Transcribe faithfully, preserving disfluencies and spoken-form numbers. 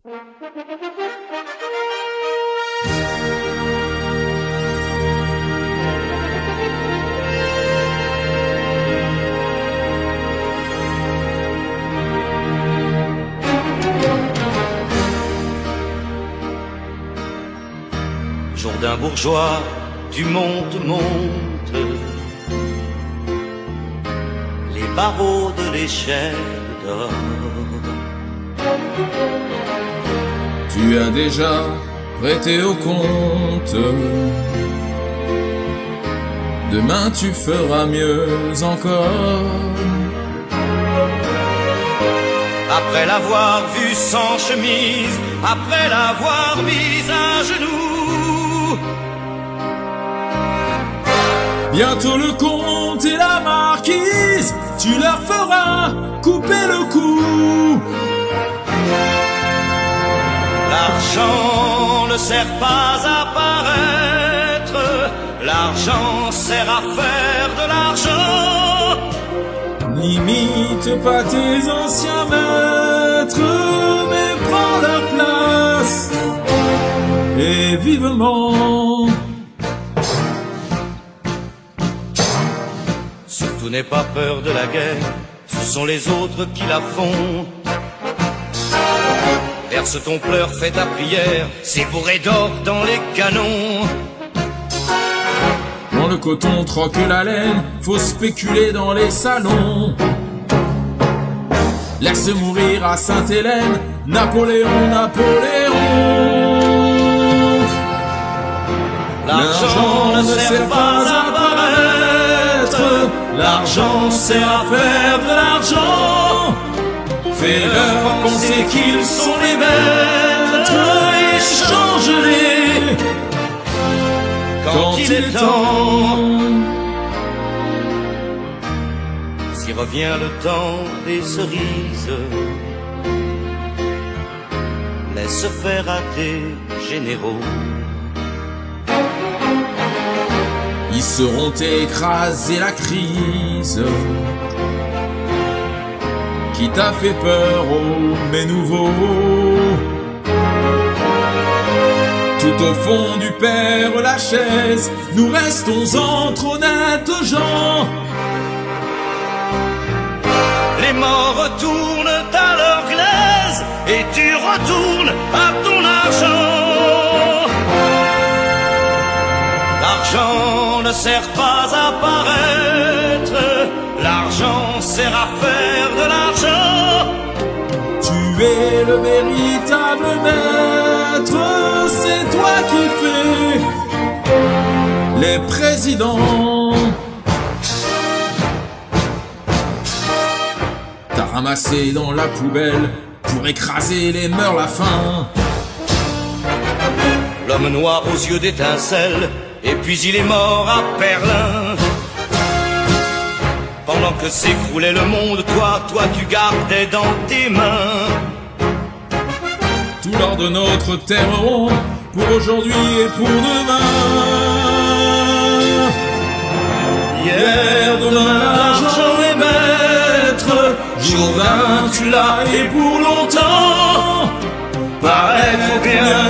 Jour d'un bourgeois, tu montes, montes les barreaux de l'échelle d'or. Tu as déjà prêté au compte. Demain tu feras mieux encore. Après l'avoir vue sans chemise, après l'avoir mise à genoux, bientôt le comte et la marquise, tu leur feras couper le cou. L'argent ne sert pas à paraître, l'argent sert à faire de l'argent. N'imite pas tes anciens maîtres, mais prends leur place, et vivement. Surtout n'aie pas peur de la guerre, ce sont les autres qui la font. Verse ton pleur, fais ta prière, c'est bourré d'or dans les canons. Dans le coton troque la laine, faut spéculer dans les salons. Laisse mourir à Sainte-Hélène, Napoléon, Napoléon. L'argent ne sert pas à paraître, l'argent sert à faire de l'argent. Fais-leur penser qu'ils sont les maîtres et change-les quand il est temps. Si revient le temps des cerises, laisse faire à tes généraux. Ils seront écrasés la crise qui t'a fait peur, oh mes nouveaux. Tout au fond du Père Lachaise, nous restons entre honnêtes gens. Les morts retournent à leur glaise et tu retournes à ton argent. L'argent ne sert pas à paraître, l'argent sert à faire de l'argent. Tu es le véritable maître, c'est toi qui fais les présidents. T'as ramassé dans la poubelle pour écraser les mœurs la faim. L'homme noir aux yeux d'étincelles, et puis il est mort à Berlin. Pendant que s'écroulait le monde, toi, toi tu gardais dans tes mains tout l'or de notre terre ronde, pour aujourd'hui et pour demain. Hier, demain, l'argent est maître. Jourdain, tu l'as et pour longtemps. Paraître bien